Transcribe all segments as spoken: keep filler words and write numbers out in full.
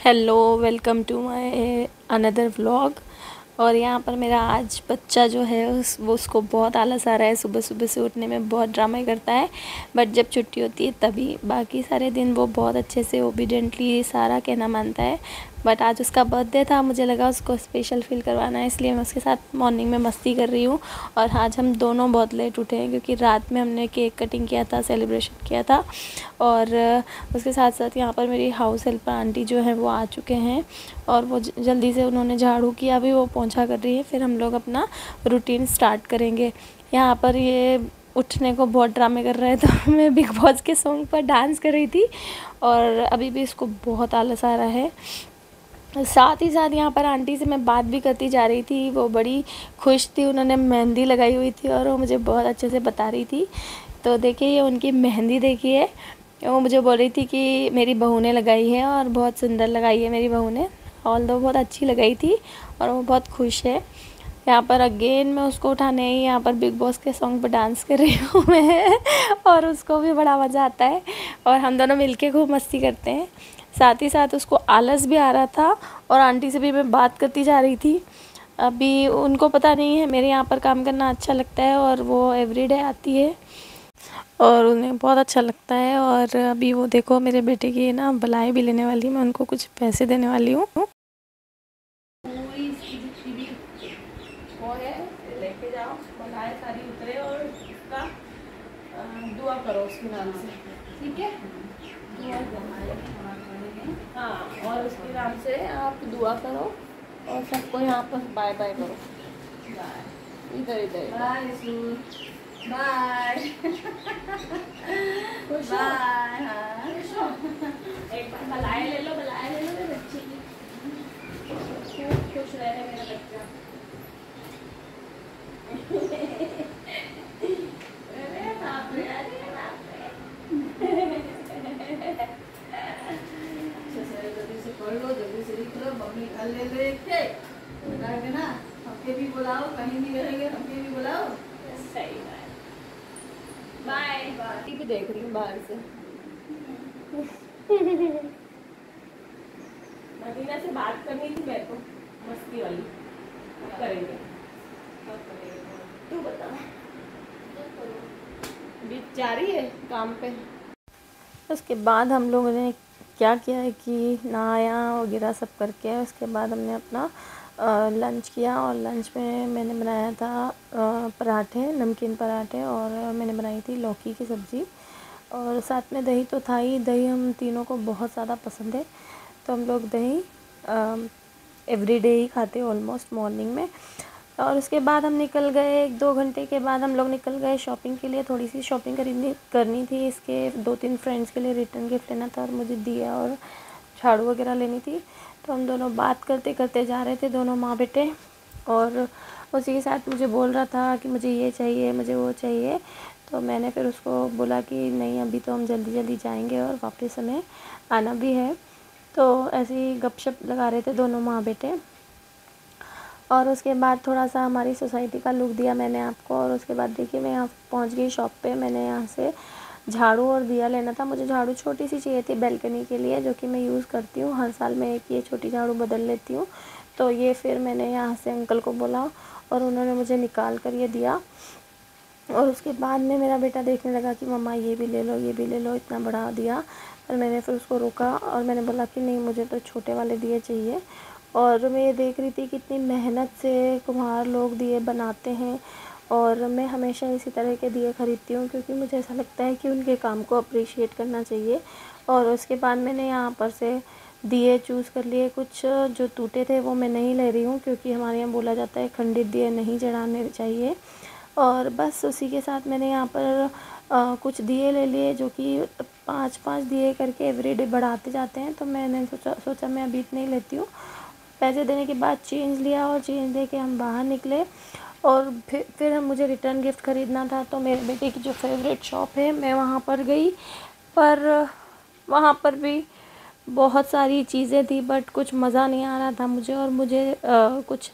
Hello, welcome to my another vlog. और यहाँ पर मेरा आज बच्चा जो है उस वो उसको बहुत आलस आ रहा है। सुबह सुबह से उठने में बहुत ड्रामा करता है, बट जब छुट्टी होती है तभी। बाकी सारे दिन वो बहुत अच्छे से ओबीडेंटली सारा कहना मानता है। बट आज उसका बर्थडे था, मुझे लगा उसको स्पेशल फील करवाना है, इसलिए मैं उसके साथ मॉर्निंग में मस्ती कर रही हूँ। और आज हम दोनों बहुत लेट उठे हैं क्योंकि रात में हमने केक कटिंग किया था, सेलिब्रेशन किया था। और उसके साथ साथ यहाँ पर मेरी हाउस हेल्पर आंटी जो है वो आ चुके हैं और वो जल्दी से उन्होंने झाड़ू किया, अभी वो पोंछा कर रही है। फिर हम लोग अपना रूटीन स्टार्ट करेंगे। यहाँ पर ये उठने को बहुत ड्रामे कर रहा है, तो मैं बिग बॉस के सॉन्ग पर डांस कर रही थी और अभी भी इसको बहुत आलस आ रहा है। साथ ही साथ यहाँ पर आंटी से मैं बात भी करती जा रही थी, वो बड़ी खुश थी, उन्होंने मेहंदी लगाई हुई थी और वो मुझे बहुत अच्छे से बता रही थी। तो देखिए ये उनकी मेहंदी देखिए, वो मुझे बोल रही थी कि मेरी बहू ने लगाई है और बहुत सुंदर लगाई है मेरी बहू ने, ऑल दो बहुत अच्छी लगाई थी और वो बहुत खुश है। यहाँ पर अगेन मैं उसको उठाने ही यहाँ पर बिग बॉस के सॉन्ग पर डांस कर रही हूँ मैं और उसको भी बड़ा मज़ा आता है और हम दोनों मिलके खूब मस्ती करते हैं। साथ ही साथ उसको आलस भी आ रहा था और आंटी से भी मैं बात करती जा रही थी। अभी उनको पता नहीं है मेरे यहाँ पर काम करना अच्छा लगता है और वो एवरीडे आती है और उन्हें बहुत अच्छा लगता है। और अभी वो देखो मेरे बेटे की ना बलाई भी लेने वाली, मैं उनको कुछ पैसे देने वाली हूँ। वो है लेके जाओ, बलाएं सारी उतरे और उसका दुआ करो उसके नाम से, ठीक है? दुआ हाँ, और उसके नाम से आप दुआ करो और सबको यहाँ पर बाय बाय करो। इधर इधर बाय बाय खुश बाय। हाँ एक बार बलाए ले लो, बलाए ले लो मेरे बच्चे की, खूब खुश रहे मेरा बच्चा। अरे बाप रे, अरे बाप रे जल्दी से पढ़ लो, जल्दी से लिख लो, मम्मी घर ले लेके ना, हमके भी बुलाओ, कहीं भी रहेंगे हमके भी बुलाओ। सही बात, बाय बाय। टीवी देख रही हूँ बाहर से मदीना से बात करनी थी मैं तो, मस्ती वाली करेंगे। तू बता, बीच जा रही है काम पे। उसके बाद हम लोगों ने क्या किया है कि नहाया वगैरह सब करके उसके बाद हमने अपना लंच किया। और लंच में मैंने बनाया था आ, पराठे, नमकीन पराठे, और मैंने बनाई थी लौकी की सब्ज़ी और साथ में दही तो था ही। दही हम तीनों को बहुत ज़्यादा पसंद है, तो हम लोग दही एवरीडे ही खाते ऑलमोस्ट मॉर्निंग में। और उसके बाद हम निकल गए, एक दो घंटे के बाद हम लोग निकल गए शॉपिंग के लिए। थोड़ी सी शॉपिंग खरीदनी करनी थी, इसके दो तीन फ्रेंड्स के लिए रिटर्न गिफ्ट लेना था और मुझे दिया और झाड़ू वगैरह लेनी थी। तो हम दोनों बात करते करते जा रहे थे, दोनों माँ बेटे, और उसी के साथ मुझे बोल रहा था कि मुझे ये चाहिए, मुझे वो चाहिए। तो मैंने फिर उसको बोला कि नहीं अभी तो हम जल्दी जल्दी जाएंगे और वापस हमें आना भी है। तो ऐसे ही गपशप लगा रहे थे दोनों माँ बेटे। और उसके बाद थोड़ा सा हमारी सोसाइटी का लुक दिया मैंने आपको। और उसके बाद देखिए मैं यहाँ पहुँच गई शॉप पे। मैंने यहाँ से झाड़ू और दिया लेना था। मुझे झाड़ू छोटी सी चाहिए थी बैल्कनी के लिए, जो कि मैं यूज़ करती हूँ हर साल, मैं एक ये छोटी झाड़ू बदल लेती हूँ। तो ये फिर मैंने यहाँ से अंकल को बोला और उन्होंने मुझे निकाल कर ये दिया। और उसके बाद में मेरा बेटा देखने लगा कि मम्मा ये भी ले लो, ये भी ले लो, इतना बड़ा दिया। पर मैंने फिर उसको रोका और मैंने बोला कि नहीं, मुझे तो छोटे वाले दिए चाहिए। और मैं ये देख रही थी कि इतनी मेहनत से कुम्हार लोग दिए बनाते हैं और मैं हमेशा इसी तरह के दिए ख़रीदती हूँ क्योंकि मुझे ऐसा लगता है कि उनके काम को अप्रिशिएट करना चाहिए। और उसके बाद मैंने यहाँ पर से दिए चूज़ कर लिए। कुछ जो टूटे थे वो मैं नहीं ले रही हूँ क्योंकि हमारे यहाँ बोला जाता है खंडित दिए नहीं जलाने चाहिए। और बस उसी के साथ मैंने यहाँ पर आ, कुछ दिए ले लिए, जो कि पाँच पाँच दिए करके एवरीडे बढ़ाते जाते हैं। तो मैंने सोचा सोचा मैं अभी इतने ही लेती हूँ। पैसे देने के बाद चेंज लिया और चेंज दे के हम बाहर निकले। और फिर फिर हम मुझे रिटर्न गिफ्ट ख़रीदना था, तो मेरे बेटे की जो फेवरेट शॉप है मैं वहाँ पर गई। पर वहाँ पर भी बहुत सारी चीज़ें थी बट कुछ मज़ा नहीं आ रहा था मुझे। और मुझे आ, कुछ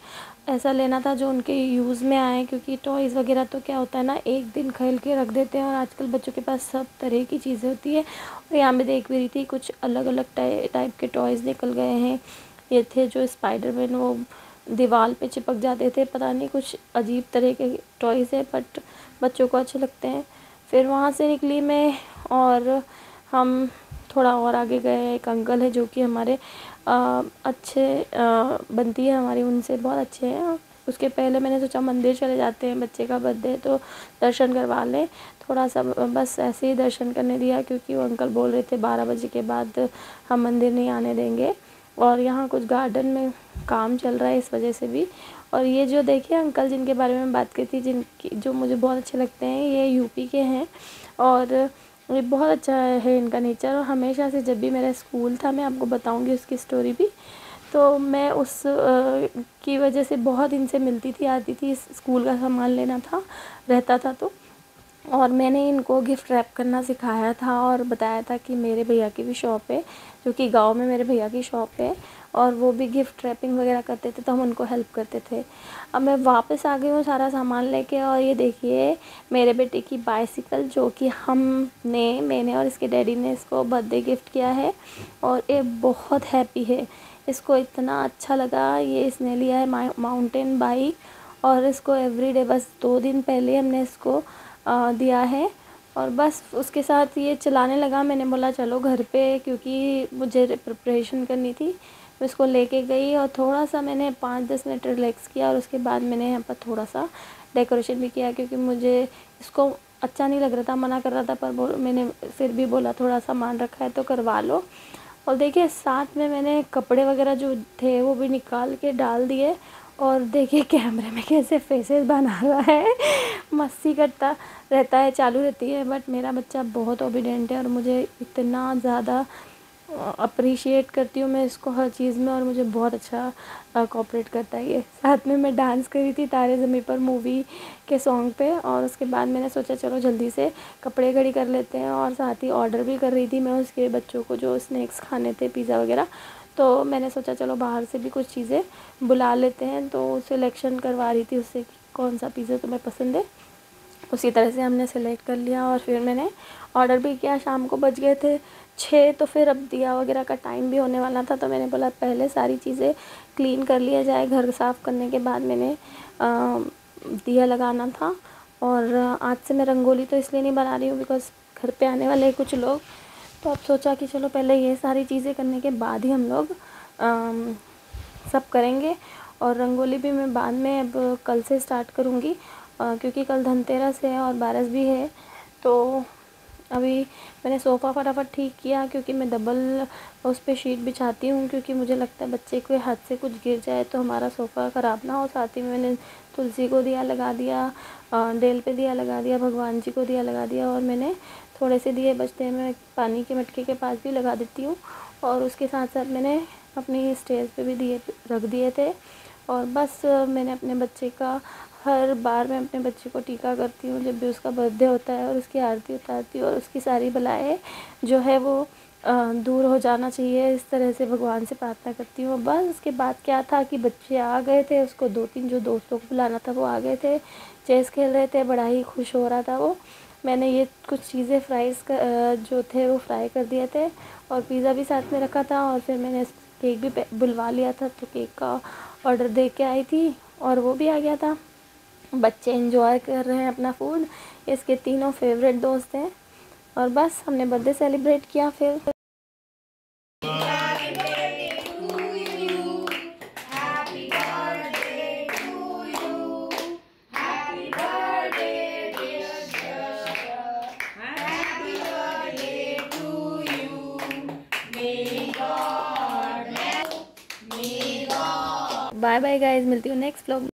ऐसा लेना था जो उनके यूज़ में आए, क्योंकि टॉयज़ वगैरह तो क्या होता है ना, एक दिन खेल के रख देते हैं, और आजकल बच्चों के पास सब तरह की चीज़ें होती है। और यहाँ पे देख भी रही थी कुछ अलग अलग टाइप के टॉयज़ निकल गए हैं। ये थे जो स्पाइडरमैन वो दीवार पे चिपक जाते थे, पता नहीं कुछ अजीब तरह के टॉयज़ है, बट बच्चों को अच्छे लगते हैं। फिर वहाँ से निकली मैं और हम थोड़ा और आगे गए। एक अंकल है जो कि हमारे आ, अच्छे आ, बनती है हमारी उनसे, बहुत अच्छे हैं। उसके पहले मैंने सोचा मंदिर चले जाते हैं, बच्चे का बर्थडे तो दर्शन करवा लें, थोड़ा सा बस ऐसे ही दर्शन करने दिया, क्योंकि वो अंकल बोल रहे थे बारह बजे के बाद हम मंदिर नहीं आने देंगे, और यहाँ कुछ गार्डन में काम चल रहा है इस वजह से भी। और ये जो देखिए अंकल जिनके बारे में बात की थी, जिनकी जो मुझे बहुत अच्छे लगते हैं, ये यूपी के हैं, और ये बहुत अच्छा है इनका नेचर। और हमेशा से जब भी मेरा स्कूल था, मैं आपको बताऊंगी उसकी स्टोरी भी, तो मैं उस आ, की वजह से बहुत इनसे मिलती थी, आती थी, स्कूल का सामान लेना था रहता था तो। और मैंने इनको गिफ्ट रैप करना सिखाया था और बताया था कि मेरे भैया की भी शॉप है, जो कि गांव में मेरे भैया की शॉप है, और वो भी गिफ्ट रैपिंग वगैरह करते थे, तो हम उनको हेल्प करते थे। अब मैं वापस आ गई हूँ सारा सामान लेके, और ये देखिए मेरे बेटे की बाइसिकल, जो कि हमने मैंने और इसके डैडी ने इसको बर्थडे गिफ्ट किया है, और ये बहुत हैप्पी है, इसको इतना अच्छा लगा। ये इसने लिया है माउंटेन बाइक, और इसको एवरीडे, बस दो दिन पहले हमने इसको आ, दिया है, और बस उसके साथ ये चलाने लगा। मैंने बोला चलो घर पे, क्योंकि मुझे प्रिपरेशन करनी थी, मैं इसको लेके गई और थोड़ा सा मैंने पाँच दस मिनट रिलैक्स किया, और उसके बाद मैंने यहाँ पर थोड़ा सा डेकोरेशन भी किया, क्योंकि मुझे इसको अच्छा नहीं लग रहा था, मना कर रहा था, पर मैंने फिर भी बोला थोड़ा सा मान रखा है तो करवा लो। और देखिए साथ में मैंने कपड़े वगैरह जो थे वो भी निकाल के डाल दिए, और देखिए कैमरे में कैसे फेसेस बना रहा है, मस्ती करता रहता है, चालू रहती है। बट मेरा बच्चा बहुत ओबीडेंट है, और मुझे इतना ज़्यादा अप्रिशिएट करती हूँ मैं इसको हर चीज़ में, और मुझे बहुत अच्छा कोऑपरेट करता है ये। साथ में मैं डांस करी थी तारे ज़मीं पर मूवी के सॉन्ग पे, और उसके बाद मैंने सोचा चलो जल्दी से कपड़े घड़ी कर लेते हैं, और साथ ही ऑर्डर भी कर रही थी मैं उसके बच्चों को जो स्नैक्स खाने थे, पिज़्ज़ा वगैरह, तो मैंने सोचा चलो बाहर से भी कुछ चीज़ें बुला लेते हैं, तो सिलेक्शन करवा रही थी उससे कि कौन सा पिज़्ज़ा तुम्हें पसंद है। उसी तरह से हमने सेलेक्ट कर लिया, और फिर मैंने ऑर्डर भी किया। शाम को बज गए थे छः, तो फिर अब दिया वगैरह का टाइम भी होने वाला था, तो मैंने बोला पहले सारी चीज़ें क्लीन कर लिया जाए। घर साफ़ करने के बाद मैंने आ, दिया लगाना था। और आज से मैं रंगोली तो इसलिए नहीं बना रही हूँ बिकॉज़ घर पे आने वाले कुछ लोग, तो अब सोचा कि चलो पहले ये सारी चीज़ें करने के बाद ही हम लोग सब करेंगे। और रंगोली भी मैं बाद में अब कल से स्टार्ट करूँगी, क्योंकि कल धनतेरस है और बारस भी है। तो अभी मैंने सोफ़ा फटाफट ठीक किया, क्योंकि मैं डबल उस पर शीट बिछाती हूँ, क्योंकि मुझे लगता है बच्चे के हाथ से कुछ गिर जाए तो हमारा सोफ़ा ख़राब ना हो। साथ ही मैंने तुलसी को दिया लगा दिया, डेल पे दिया लगा दिया, भगवान जी को दिया लगा दिया, और मैंने थोड़े से दिए बचते हैं मैं पानी के मटके के पास भी लगा देती हूँ। और उसके साथ साथ मैंने अपनी स्टेज पे भी दिए रख दिए थे। और बस मैंने अपने बच्चे का, हर बार मैं अपने बच्चे को टीका करती हूँ जब भी उसका बर्थडे होता है, और उसकी आरती उतारती हूँ, और उसकी सारी बलाएँ जो है वो दूर हो जाना चाहिए, इस तरह से भगवान से प्रार्थना करती हूँ। बस उसके बाद क्या था कि बच्चे आ गए थे, उसको दो तीन जो दोस्तों को बुलाना था वो आ गए थे, चेस खेल रहे थे, बड़ा ही खुश हो रहा था वो। मैंने ये कुछ चीज़ें फ्राइज़ जो थे वो फ्राई कर दिए थे, और पिज़्ज़ा भी साथ में रखा था, और फिर मैंने केक भी बुलवा लिया था, तो केक का ऑर्डर दे के आई थी और वो भी आ गया था। बच्चे एंजॉय कर रहे हैं अपना फूड, इसके तीनों फेवरेट दोस्त हैं, और बस हमने बर्थडे सेलिब्रेट किया। फिर बाय बाय गाइस, मिलती हूँ नेक्स्ट व्लॉग में।